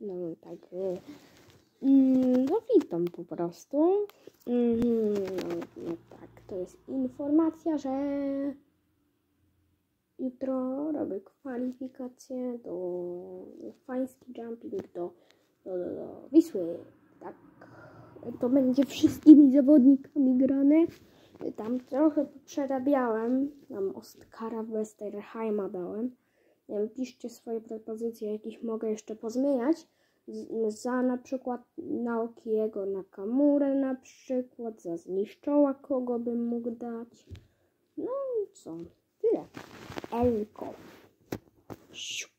No tak, no witam po prostu. No tak, to jest informacja, że jutro robię kwalifikacje do fański jumping do Wisły. Tak, to będzie wszystkimi zawodnikami grane. Tam trochę przerabiałem, tam Ostkara Westerheima dałem. Nie wiem, piszcie swoje propozycje, jakich mogę jeszcze pozmieniać. Za na przykład Naokiego Nakamurę na przykład, za Zniszczoła kogo bym mógł dać. No i co? Tyle. Elko.